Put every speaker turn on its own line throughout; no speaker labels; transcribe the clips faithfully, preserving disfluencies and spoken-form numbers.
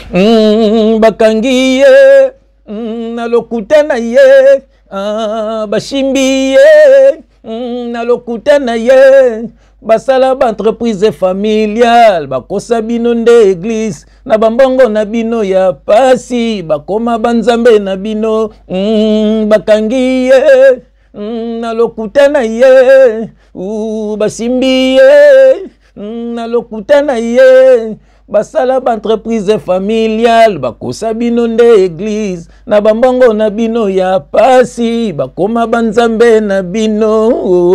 mm, bakangi ye mm, na lokuta na ye ah, bashimbi ye mm, na lokuta na ye basala ba entreprise familiale bakosa bino nde église na bambongo na bino ya pasi bakoma banzambe na bino mm, bakangi ye mm, na lokuta na ye uh, basimbi ye mm, na lokuta na ye basala ba entreprise familiale bakosa bino nde église na bambongo na bino ya pasi bakoma banzambe na bino.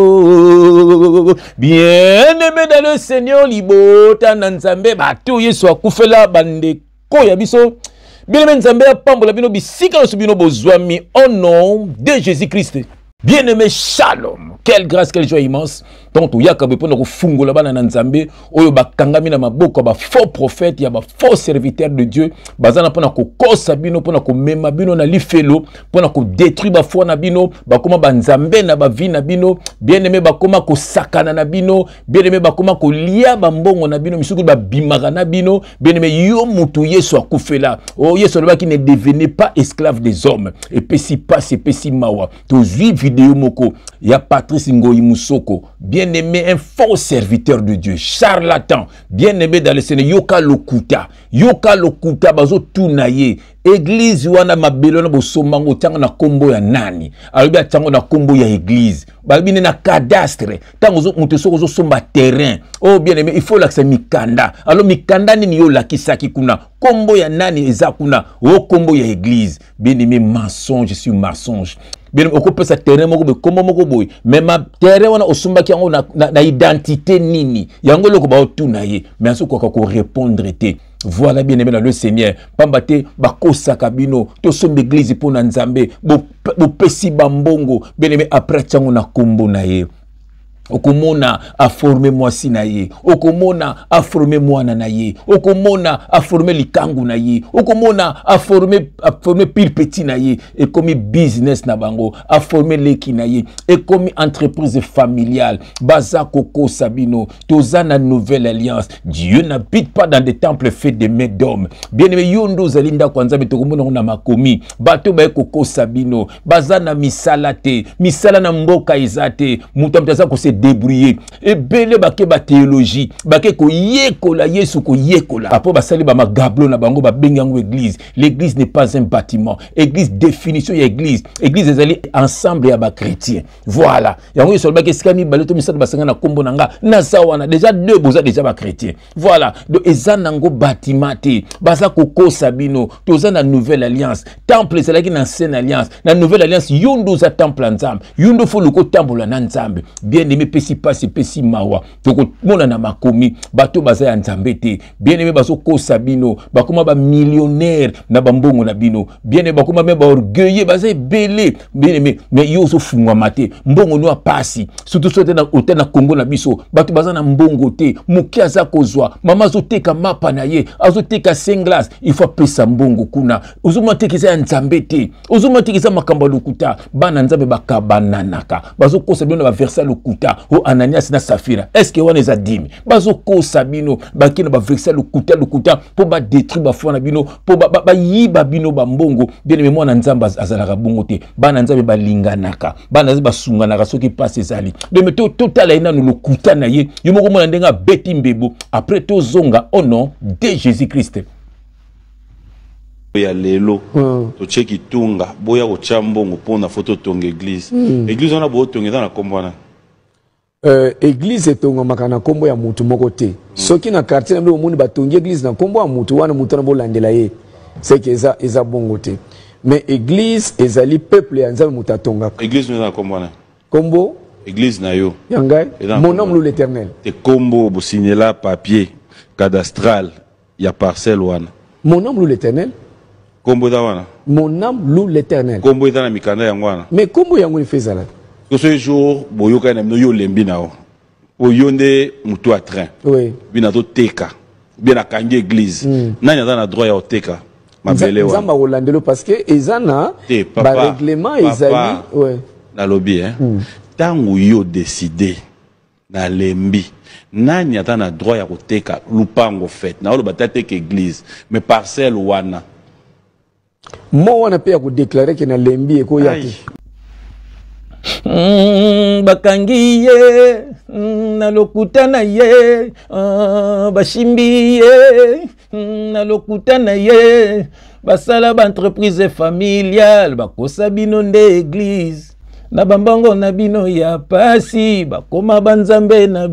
Bien-aimé dans le Seigneur libota na nzambe bato yesu akufela bandeko ya biso. Bien-aimé nzambe apambola bino bisika na bino bozwami au nom de Jésus-Christ. Bien-aimé, shalom. Quelle grâce, quelle joie immense. Donc, il y a quand même pour fungo là-bas dans Nzambe, oyo ba kangami na maboko ba faux prophète, il y a ba faux serviteur de Dieu. Bazana pour na ko kosa bino, pour na ko mema bino na lifelo, pour na ko détruire ba foi na bino, ba koma ba Nzambe na ba vie na bino. Bien-aimé, ba koma ko sakana na bino. Bien-aimé, ba koma ko lia ba mbongo na bino, misuku ba bimaka na bino. Bien-aimé, yo mutu yesu akufela. Oh yesu loba qui ne devenait pas esclave des hommes. Et puis si passe, et puis si mawa. Tozui vidéo moko, ya Patrice Ngoyi Musoko, bien-aimé, un faux serviteur de Dieu, charlatan, bien-aimé dans le Seigneur, yoka lokuta, yoka lokuta, bazo tunaye, église wana mabelo na bosomango tanga na kombo ya nani, alobi ya tanga na kombo ya église, balobi na cadastre, tango zo mutesoko zo somba terrain, oh bien-aimé, il faut lakisa mikanda, alors mikanda nini yo lakisaki kuna, kombo ya nani eza kuna, oh kombo ya église, bien-aimé, mensonge, je suis mensonge. Bien occupé sa terrain moko be kombo moko boy mais ma terrain wana osumba ki yango na, na, na identité nini yango loko ba otuna ye mais aso ko ko répondre te. Voilà bien aimé dans le Seigneur pambate bakosa kabino to sombe église pour na nzambe bo bo pesi bambongo bien aimé après tsango na kombo na ye okomona a formé moi sinaye okomona a formé moi nanaye okomona a formé likangu na ye okomona a formé a formé pile petit na ye et comme business na bango a formé leki na ye et comme entreprise familiale baza koko sabino tozana nouvelle alliance. Dieu n'habite pas dans des temples faits de mains d'hommes. Bien-aimé yondo zalinda kwanza betokomona na makomi bato ba koko sabino bazana misala te misala na mboka izate mutamtaza ko se débrouiller et belé baké ba théologie baké ko yekola yesu ko yekola apo basali ba magablo na bango ba bengango église. L'église n'est pas un bâtiment, église définition ya église église ezali ensemble ya ba chrétien. Voilà yango yesu baké skami baleto misala basanga na kombo nanga na sawana déjà deux boza déjà ba chrétien. Voilà donc ezanango bâtiment te baza koko sabino toza na nouvelle alliance temple ezalaki na ancienne alliance na nouvelle alliance yondo za temple nzambe yondo fo loko temple na nzambe bien-aimé pesi pasi pesi mawa toko mona na makomi bato baza ya nzambe te bien-aimé bazo ko sabino bakoma ba millionnaire na bambongo na bino bien-aimé bakoma me ba orgueilleux baza belé bien-aimé mais yo so fungwa mate mbongo no pasi surtout sote na hôtel na Congo na biso bato baza na mbongo te mukia za kozwa mama zo teka mapa na ye azo teka singlas il faut pesa mbongo kuna uzuma tekisa ya nzambe te uzuma tekisa makamba lokuta bana nzambe bakabananaka bazo ko sabino ba versa lokuta o Ananias na Safira est-ce que wana eza dimi bazo ko sabino bakina ba versa lokuta lokuta po ba détruire ba foi na bino po ba, ba, ba yiba bino ba mbongo bien memo na nzamba azalaka bongo te bana nzambe balinganaka bana nzambe basunganaka soki passe ezali de meto total ina no lokuta na ye yo moko mona ndenga beti mbebo après to zonga au nom de Jésus-Christ.
Ya lelo to cheki tunga boya ko chambongo pona photo tonga église église on a bo tonga na kombona
euh église etonga makana kombo ya mutu moko te soki na quartier na moni batongi église na kombo ya mutu wana mutu na bolandela ye c'est que eza eza bongo te mais église ezali peuple ya nzambe mutu atonga
église na kombona
kombo
église na yo
yanga mon nom loue l'Éternel
te kombo bo signer papier cadastral ya parcelle wana
mon nom loue l'Éternel.
Kombo da wana
mon âme loue l'Éternel.
Kombo eza na mikanda ya ngwana
mais kombo yango ni fezala
que ce jour boyoka na yo lembi nao oyonde mutu a train
oui
bina to teka bina kangi église mm. Nani aza na droit ya oteka mabele wana
nzamba rolandelo parce que ezana ba règlement ezali ouais
na lobby hein mm. Tango yo décider na lembi nani ata na droit ya koteka lupango fait na olo batateka église mais parcelle wana
mo wana pe ya kodéclarer ke na lembi ekoya te
Mm, bakangi ye mm, na lokuta na ye uh, bashimbi ye mm, na lokuta na ye basala ba entreprise familiale bakosa bino nde église na bambongo na bino ya pasi bakoma banzambe na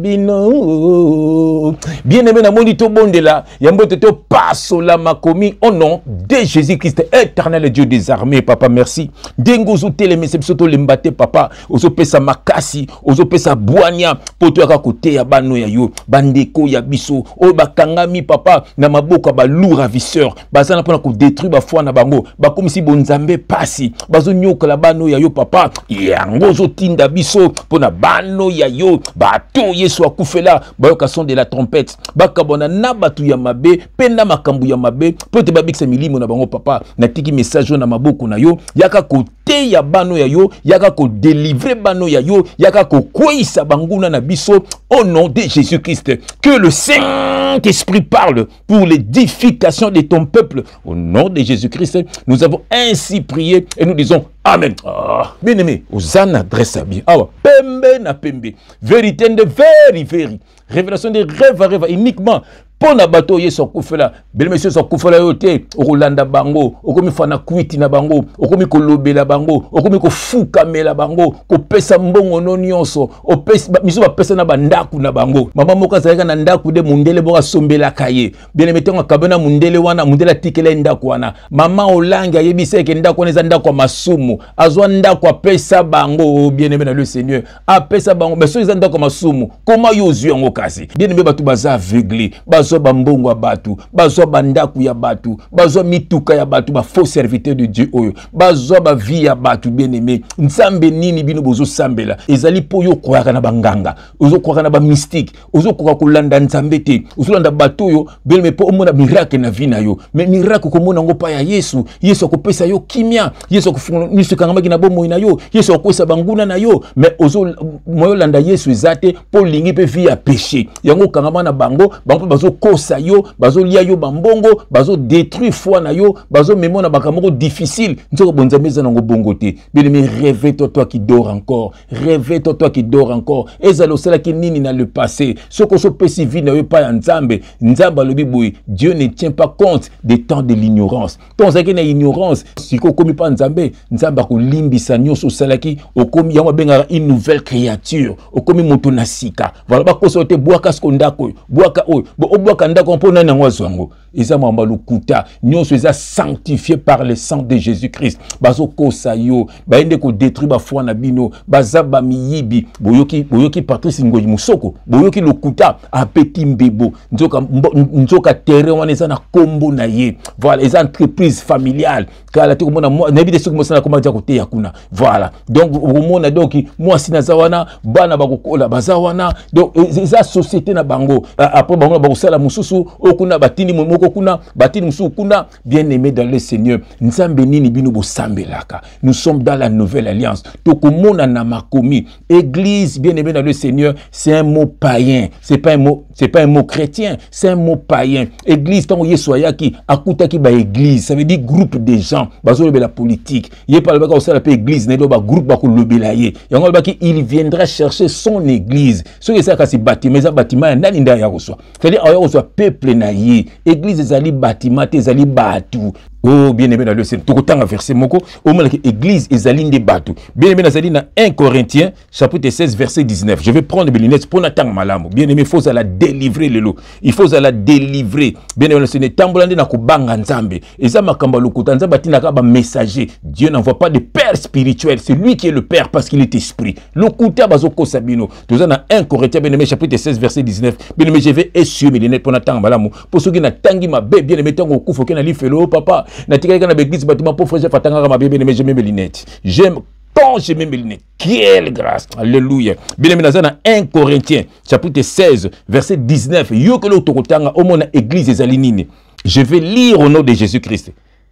bino bien aimé na moni to bondela ya mbote to pasola makomi au nom de Jésus-Christ éternel Dieu des armées. Papa merci dengo zo telemese biso to lembate papa ozo pesa makasi ozo pesa bwania poto ya kote ya bano ya yo bandeko ya biso o bakangami papa na maboko ba lourd ravisseur bazana pona ko détruire ba foi na bango bakomisi bonzambe pasi bazo nyokola bano ya yo papa yango zo tinda biso pona bano ya yo bato yesu akufela bayoka son de la trompette bakabona na batu ya mabe penda makambu ya mabe pote babikisa milimo na bango papa natiki message na maboko na yo yaka kote ya bano ya yo yaka ko délivrer bano ya yo yaka ko kwisa banguna na biso au nom de Jésus-Christ. Que le Saint-Esprit parle pour l'édification de ton peuple au nom de Jésus-Christ. Nous avons ainsi prié et nous disons Amen. Ah, bien aimé, Hosanna adresse à bien. Ah, pembe na pembe. Vérité de very, very. Révélation de rêve à rêve uniquement. Pona bato yeso kufela bel monsieur so kufela yote okolanda bango okomi fana kwiti na bango okomi kolobela bango okomi kofuka mela bango kopesa mbongo no nyonso opesa miso ba pesa na bandaku na bango mama moka zaleka na ndaku de mundele boka sombela kaye bien metenga kabena mundele wana mundela tikela ndaku wana mama olanga yebisa ke ndaku wana za ndaku masumu azwa ndaku apesa bango bien aimé dans le Seigneur apesa bango mais so za ndaku masumu koma yozu yango kasi bien aimé batu baza aveuglé bazwa bambongo ya batu bazwa bandaku ya batu bazwa mituka ya batu ba faux serviteur de Dieu oyo bazwa ba vie ya batu bien aimé nzambe nini bino bozo sambela ezali po yo koyaka na banganga ozo koyaka na ba mystique ozo koyaka kolanda nzambe te ozo landa batu yo bien aimé po omona miracle na vie na yo mais miracle ko mona ngo pa ya Yesu Yesu akopesa yo kimia Yesu akufungula niso kangamaki na bomo na yo Yesu akosa banguna na yo mais ozo moyo landa Yesu ezate po lingi pe vie ya péché yango kangama na bango bango bazo kosa yo bazo lia yo bambongo bazo détruire foi na yo bazo memo na bakamoko difficile nzoko bonzameza nango bongo te bien aimé réveille-toi toi qui dors encore réveille-toi toi qui dors encore ezalo sala ki nini na le passé soko so pesi vie na yo pa ya nzambe nzamba lobi boy Dieu ne tient pas compte des temps de l'ignorance ton zaki na ignorance siko komi pa nzambe nzamba ko limbisa nyoso salaki okomi yango benga une nouvelle créature okomi moto na sika voilà ba koso te boaka skondako boaka oy bo obwaka ndako mpona na ngwazwango eza mamba lukuta nyonso eza sanctifié par le sang de Jésus-Christ bazo kosa yo baende ko détruire ba foi na bino baza ba miyibi boyoki boyoki Patrice Ngoyi Musoko boyoki lukuta a petit mbebo nzoka nzoka terrain wana eza na kombo na ye voilà eza entreprise familiale kala te komona na bide soki mosana koma dia kote ya kuna voilà donc omona donc moi sina zawana bana bakokola bazawana donc eza société na bango après bango bakosala mususu okuna batini moko kuna batini mususu kuna bien aimé dans le Seigneur nzambe nini bino bosambelaka nous sommes dans la nouvelle alliance tokomona na makomi église bien aimé dans le Seigneur c'est un mot païen c'est pas un mot c'est pas un mot chrétien c'est un mot païen église tango yesu ayaki akutaki ba église ça veut dire groupe de gens bazo lobela politique ye pa lobaka osala pe église ne loba groupe ba ko lobela ye yango lobaki il viendra chercher son église ce que ça kasi bâtiment ça bâtiment ndani nda ya koswa c'est-à-dire aya koswa peuple na ye église ezali bâtiment te ezali batu. Oh bien aimé dans le Seigneur tokotanga verset moko au moins l'église ezali nde batu bien aimé nazali na un Corinthiens chapitre seize verset dix-neuf je vais prendre mes lunettes pour natanga malamu bien aimé faut la délivrer lelo il faut la délivrer bien aimé Seigneur tambola nde na kobanga nzambe eza makamba lokuta nzambe atinaka ba messager Dieu n'envoie pas de père spirituel c'est lui qui est le père parce qu'il est esprit lokuta bazoko sabino toza na un Corinthiens bien aimé chapitre seize verset dix-neuf bien aimé je vais essuyer mes lunettes pour natanga malamu pour ceux qui na tangi ma bé bien aimé tango kufa ke na lifelo papa natika kana l'église bâtiment pour frère fatanga ma bébé mais j'ai mes lunettes j'aime quand j'ai mes lunettes quelle grâce alléluia bien aimé dans un Corinthiens chapitre seize verset dix-neuf yo que le tokotanga au mona église ezali nini je vais lire au nom de Jésus-Christ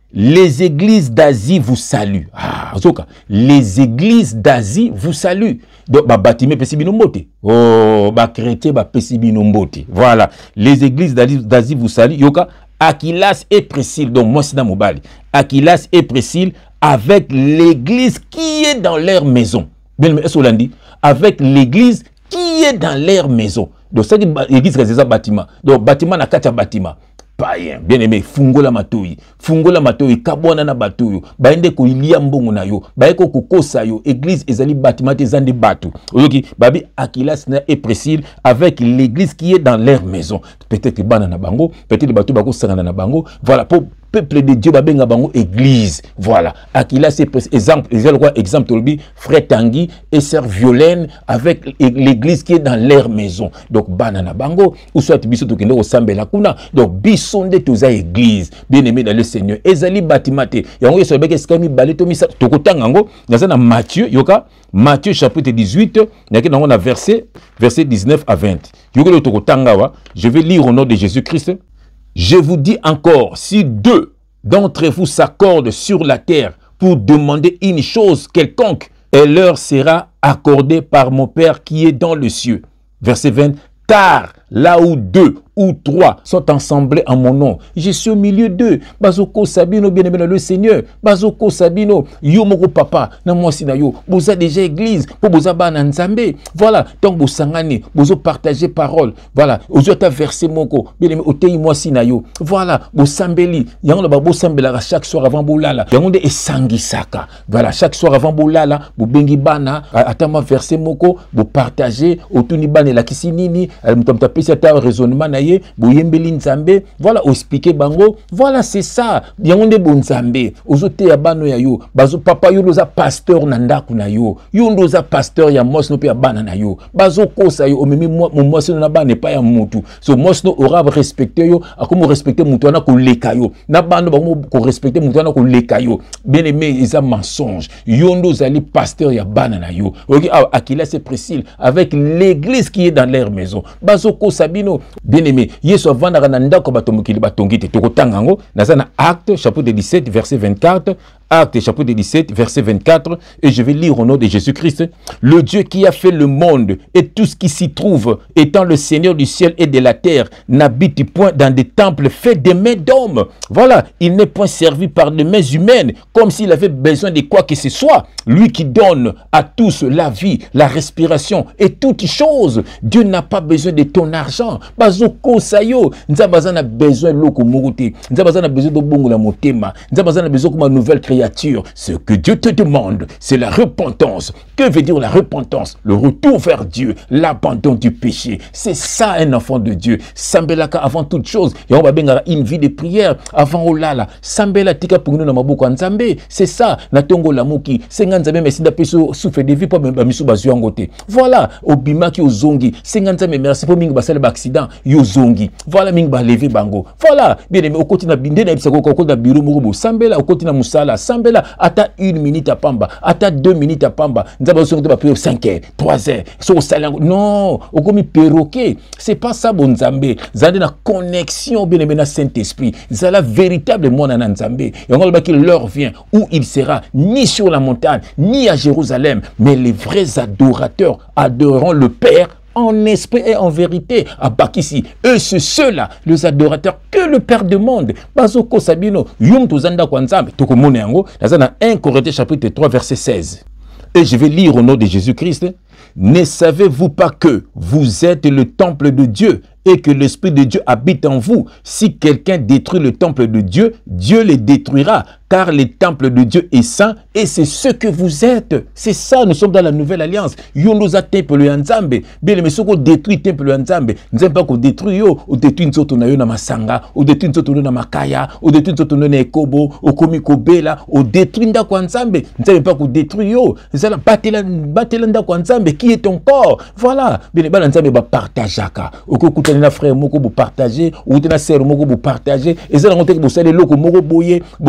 les églises d'Asie vous saluent. Ah, les églises d'Asie vous saluent. Donc, bah, bâtiment pesibino mbote. Oh, bah, chrétien, bah, pesibino mbote. Voilà. Les églises d'Asie vous saluent. Yoka, Aquilas et Priscille. Donc, moi, c'est dans mon bali. Aquilas et Priscille avec l'église qui est dans leur maison. Bien, mais est-ce qu'on dit? Avec l'église qui est dans leur maison. Donc, ça dit l'église, c'est un bâtiment. Donc, bâtiment, n'a qu'à bâtiment. Païen, bien aimé, fungola matoi, fungola matoi, kabwana na batuyo, baende ko ilia mbongo na yo, baeko kokosa yo, église ezali bâtiment ezande batu. Oyoki, babi Aquilas et Priscille avec l'église qui est dans leur maison. Peut-être bana na bango, peut-être batu bako sangana na bango. Voilà, pour peuple de Dieu, babenga bango église. Voilà, Aquilas et Priscille, exemple, exemple, exemple, tolbi, frère Tanguy et sœur Violaine avec l'église qui est dans leur maison. Donc, bana na bango, ou soit biso tokende au sambela kuna. Donc, biso sonde toza église bien aimé dans le Seigneur ezali batimate yango yeso beke skami baleto misa tokotanga ngo naza na Matthieu yoka Matthieu chapitre dix-huit yaki nango na verset verset dix-neuf à vingt yoko le tokotanga wa je vais lire au nom de Jésus-Christ. Je vous dis encore, si deux d'entre vous s'accordent sur la terre pour demander une chose quelconque, elle leur sera accordée par mon Père qui est dans le cieux. Verset vingt. Car là où deux ou trois sont ensemblés en mon nom, je suis au milieu d'eux. Bazoko Sabino, bien aimé le Seigneur. Bazoko Sabino, yo moko papa, na moi si na yo. Vous avez déjà église, pour vous avoir un Nzambe. Voilà, donc vous sangani, vous partagez parole. Voilà, vous avez versé moko, bien aimé, otei moi si na yo. Voilà, vous sambeli, yango la babo sambela chaque soir avant boulala. Yango de esangi saka. Voilà, chaque soir avant boulala, vous bengi bana, atama versé moko, vous partagez, otuni bane la kisinini, mtamta pesi ata raisonnement na ye, boyembeli nzambe, voilà, expliquer bango, voilà, c'est ça, yango nde bonzambe, ozote ya bano ya yo, bazo papa yo loza pasteur na ndaku na yo, yo ndoza pasteur ya mosno pe ya bana na yo, bazo kosa yo, omemi mo mosno na bana pa ya mutu, so mosno aura respecté yo, akomo respecter mutu wana ko leka yo, na bano bango ko respecter mutu wana ko leka yo, bien aimé, isa mensonge, yo ndozali pasteur ya bana na yo, ok, Aquilas et Priscille, avec l'église qui est dans leur maison, bazoko sabino bien aimé yeso avanda na ndako batomokili batongite tokotanga ngo nazana Acte chapitre dix-sept verset vingt-quatre. Acte chapitre dix-sept verset vingt-quatre, et je vais lire au nom de Jésus-Christ. Le Dieu qui a fait le monde et tout ce qui s'y trouve, étant le Seigneur du ciel et de la terre, n'habite point dans des temples faits des mains d'hommes. Voilà, il n'est point servi par des mains humaines, comme s'il avait besoin de quoi que ce soit. Lui qui donne à tous la vie, la respiration et toutes choses. Dieu n'a pas besoin de ton argent. Bazoko sayo, nzabazana besoin de loko muruti, nzabazana besoin de bongo la motema, nzabazana besoin de nouvelle création. Ce que Dieu te demande, c'est la repentance. Que veut dire la repentance? Le retour vers Dieu, l'abandon du péché. C'est ça un enfant de Dieu. Sambelaka avant toute chose. Et on va bien une vie de prière avant Olala. Sambela tika pour nous na maboko nzambe. C'est ça. Na tongo la muki. Senga nzambe merci da peso souffle de vie pour me misu bazu ngote. Voilà. Obima ki ozongi. Senga nzambe merci pour mingi basale ba accident yo zongi. Voilà mingi ba lever bango. Voilà. Bien aimé okoti na binde na bisako okoti na biro moko sambela okoti na musala. Sambela ata une minute à pamba, ata deux minutes à pamba. Nous avons besoin de cinq heures, trois heures. Non, on comme perroquet. C'est pas ça bon Nzambe. Zande na connexion bien aimé na Saint-Esprit. C'est la véritable monde en Nzambe. Et on va qu'il leur vient où il sera ni sur la montagne ni à Jérusalem, mais les vrais adorateurs adoreront le Père en esprit et en vérité. À Bakissi, eux, c'est ceux-là, les adorateurs que le Père demande. Bazoko Sabino, Yum Tozanda Kwanzam, Tokomone Yango, dans un Corinthiens chapitre trois, verset seize. Et je vais lire au nom de Jésus-Christ. Ne savez-vous pas que vous êtes le temple de Dieu et que l'Esprit de Dieu habite en vous? Si quelqu'un détruit le temple de Dieu, Dieu le détruira, car le temple de Dieu est saint et c'est ce que vous êtes. C'est ça, nous sommes dans la nouvelle alliance. Yondoza temple Nzambe. Bien, mais ce qu'on détruit temple Nzambe, nous n'aimons pas qu'on détruit yo, ou détruit nzoto na yo na masanga, ou détruit nzoto na makaya, ou détruit nzoto na ekobo, ou komiko bela, ou détruit ndako Nzambe. Nous n'aimons pas qu'on détruit yo. C'est la batela batela ndako Nzambe qui est ton corps. Voilà. Bien, ben Nzambe ba partageaka. Ou ko na frère moko bo partager, ou na sœur moko bo partager, et ça la monter que bo sale loko moko boye, bo komi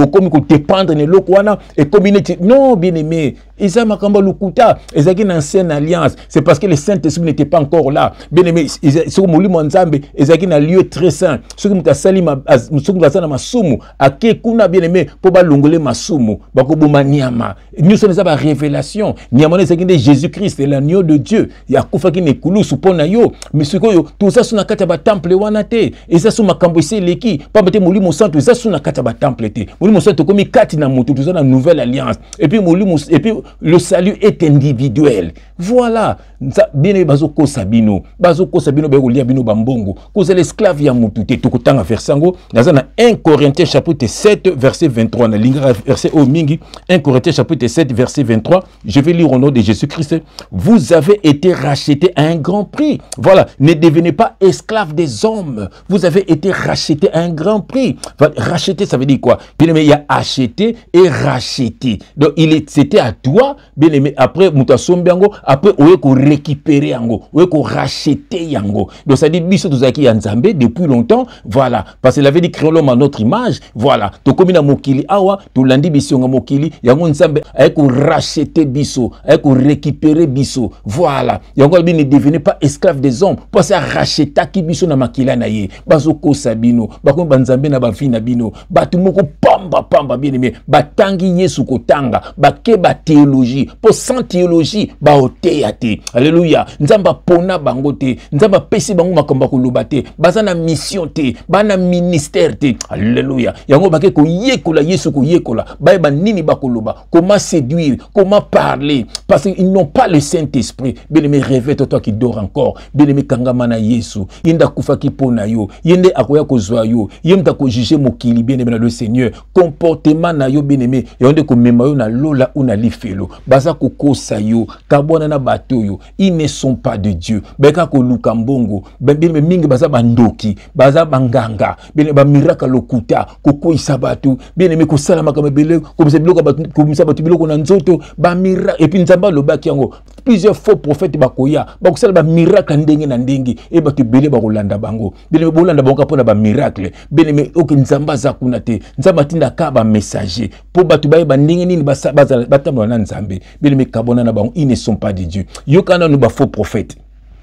beaucoup ko dépendre ne lokwana et communauté non bien aimé Isa makamba lukuta ezaki une ancienne alliance c'est parce que le Saint-Esprit n'était pas encore là bien aimé ce molimo nzambe ezaki na lieu très saint ce que mutasali ma ce que mutasana masumu ake kuna bien aimé po ba longole masumu bako boma niama nous sommes ba révélation niama c'est que Jésus-Christ est l'agneau de Dieu ya kufa ki ne kulu supona yo mais ce que tout ça suna kata ba temple wana te eza suma kambo leki pas bete molimo santo eza suna kata ba temple te molimo santo komi kati na mutu tout ça na nouvelle alliance et puis molimo et puis le salut est individuel. Voilà. Bien bazoko sabino, bazoko sabino be kolia bino bambongo. Cause l'esclave ya mutute tokotanga versango. Dans un Corinthiens chapitre sept verset vingt-trois na linga verset au mingi un Corinthiens chapitre sept verset vingt-trois. Je vais lire au nom de Jésus-Christ. Vous avez été rachetés à un grand prix. Voilà, ne devenez pas esclaves des hommes. Vous avez été rachetés à un grand prix. Racheter ça veut dire quoi? Bien aimé, il y a acheté et racheté. Donc il est c'était à toi bien aimé après mutasombiango après oye ko récupérer yango oye ko racheter yango donc ça dit biso tozaki ya nzambe depuis longtemps voilà parce qu'il avait dit créer l'homme à notre image voilà to komi na mokili awa to landi biso nga mokili yango nzambe ay ko racheter biso ay ko récupérer biso voilà yango bi ne devenez pas esclave des hommes parce que racheter ki biso na makila na ye bazoko sabino bakomi banzambe na ba na bino batu moko pamba pamba bien aimé batangi yesu kotanga bake ba théologie pour sans théologie ba oteate alléluia nzamba pona bango te nzamba pesi bango makomba koloba te baza na mission te bana ministère te alléluia yango bake ko yekola yesu ko yekola ba ba nini bakoloba comment séduire comment parler parce qu'ils n'ont pas le Saint-Esprit bien aimé réveille toi qui dors encore bien aimé kangama na yesu yenda kufa ki pona yo yende akoya kozwa yo yemta ko juger mokili bien aimé le Seigneur comportement na yo bien aimé yonde ko mema yo na lola una lifelo baza ko kosa yo kabona na bato yo ils ne sont pas de Dieu beka ko lukambongo bien aimé mingi baza bandoki baza banganga bien aimé ba miracle lokuta ko koisa bato bien aimé ko salama kama bele ko bisa biloko bato ko bisa bato biloko na nzoto ba miracle et puis nzamba lobaki yango plusieurs faux prophètes bakoya ba ko sala ba miracle ndenge na ndenge e bato bele ba kolanda bango bien aimé bolanda bango pona ba miracle bien aimé ok nzamba za kuna te nzamba tinda ka ba messager po bato ba ba ndenge nini ba batambo na nzambe bien aimé kabona na bango ils ne sont pas de Dieu yokana no ba faux prophètes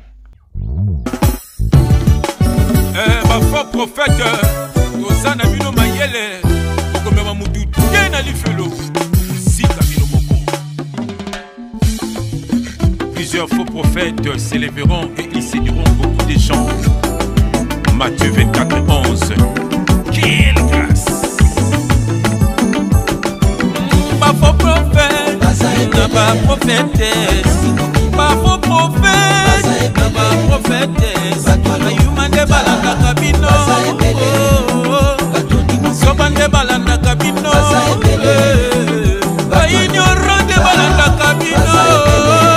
eh ba faux prophète tozana bino mayele komema mutu tena lifelo sika bino moko plusieurs faux prophètes s'élèveront et ils séduiront beaucoup de gens. Matthieu vingt-quatre onze. Quelle grâce! Pas faux prophète, pas prophétesse, pas faux prophète, pas prophétesse. Ayumande balanda kabino, sobande balanda kabino, ignorant de balanda kabino.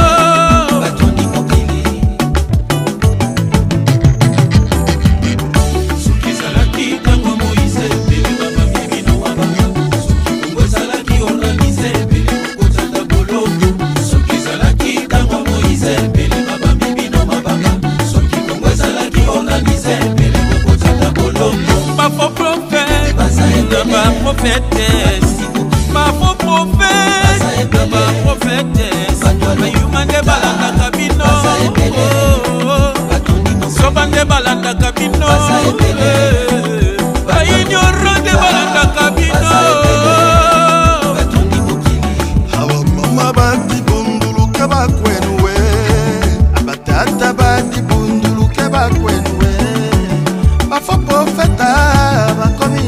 Prophétesse, ma faux prophète, ma prophétesse, ayumande balanda kabino, sobande balanda kabino, ignorant de balanda kabino.
Hawa mama bati bundulu kaba kwenwe, abatata bati bundulu kaba kwenwe, ma faux prophète bakomi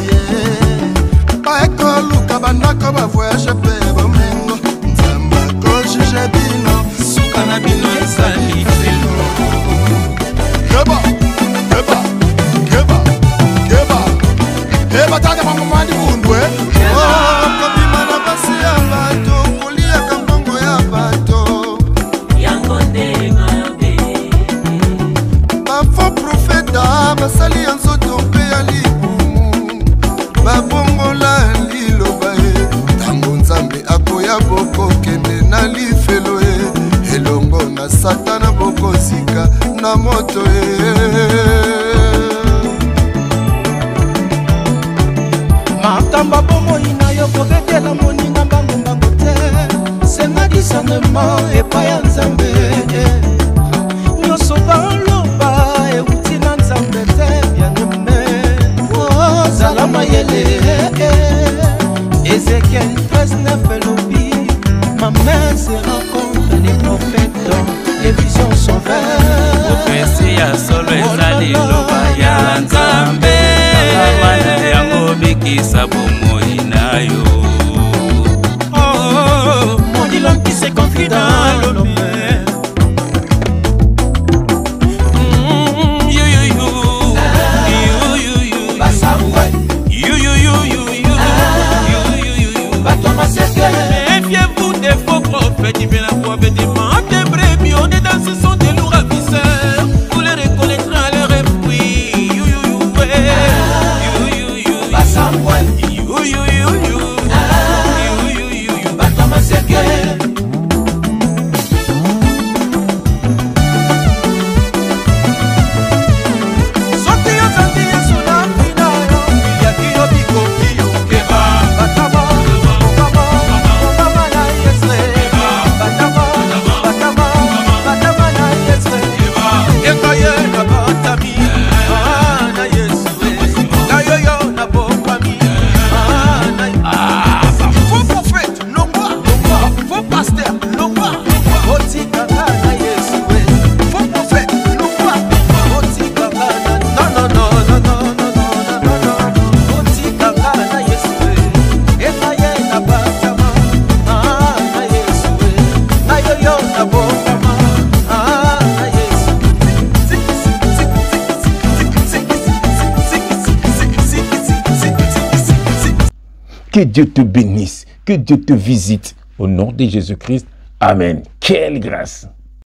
bandako bavoyage pe bomengo nzamba kojije bino
suka na bino ezali felo
keba keba keba keba keba tata mamamani bundwe kobima na basi ya bato kolia kambongo ya bato
yango ndengabe
bafo profeta basali ya nzoto mpe ya libumu babongola akoya boko kende na lifelo e elongo na satana boko zika na moto e
matamba
vraiment epai ya nzambe nyonso baloba euti na nzambe te bien-aimé ozala mayele Ézéchiel treize neuf elobi ma main sera contre les prophètes les visions sont vraies
prophétie ya solo ezali loba ya nzambe wana yango bikisa bomoi na yo.
Oh, mon dit l'homme qui s'est confié dans l'homme.
Méfiez-vous des faux prophètes, ils viennent à voir des membres de brebis, on est dans ce sont des lourds ravisseurs, vous les reconnaîtrez à leur esprit. You you you ouais, you you you, you you you you, you you you you, Batama Sergei.
Que Dieu te bénisse, que Dieu te visite. Au nom de Jésus-Christ, Amen. Quelle grâce!